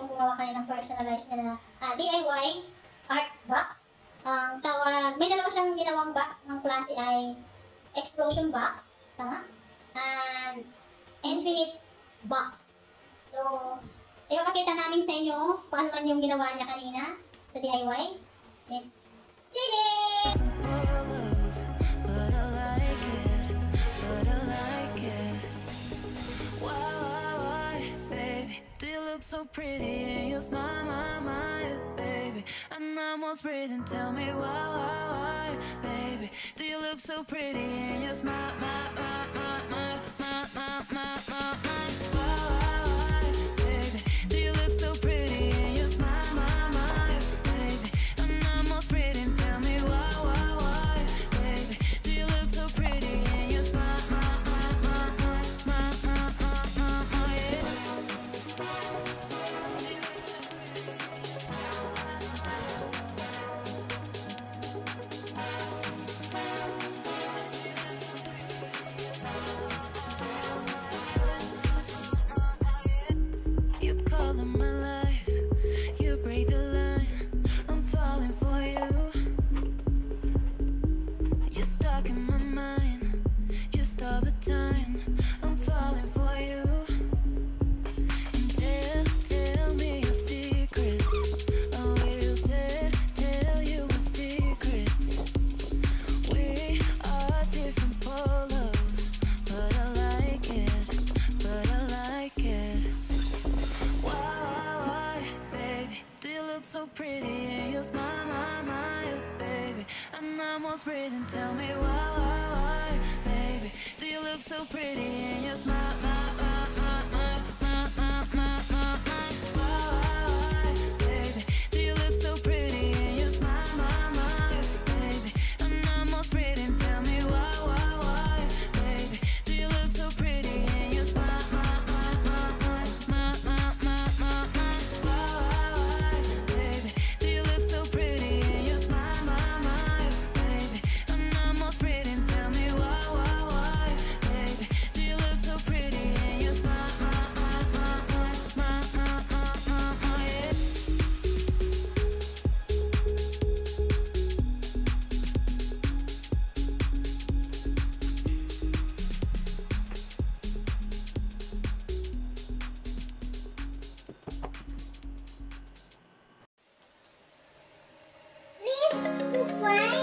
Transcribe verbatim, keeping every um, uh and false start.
yung gumawa ka ng personalized na uh, D I Y art box. Ang um, tawag, may dalawa siyang ginawang box. Ang klase ay explosion box, tama? And infinite box. So, ipapakita namin sa inyo kung ano man yung ginawa niya kanina sa D I Y. Let's see it! So pretty and you smile, my, my, baby. I'm almost breathing, tell me why, why, why, baby. Do you look so pretty and you smile, my, my, my, my, my, my, my, my, my, why, why, why, baby. Do you look so pretty and you smile, my, my, baby. I'm almost breathing, tell me why, why, why, baby. Do you look so pretty and you smile, my, my, my, my, my, my, my, my, my, yeah. So pretty and you smile, my, my, baby. I'm almost breathing, tell me why, why, why, baby. Do you look so pretty and you smile, my, my, my, my, my, my, my, my, my, why, why, why, baby. Do you look so pretty and you smile, my, my, baby. I'm almost breathing, tell me why, why, why, baby. Do you look so pretty and you smile, my, my, my, my, my, my, my, my, my, why, why, why, baby. Do you look so pretty and you smile, my, my, baby. I'm almost breathing, tell me why, why, why, baby. Do you look so pretty and you smile, my, my, my, my, my, my, my, my, my, yeah. Please subscribe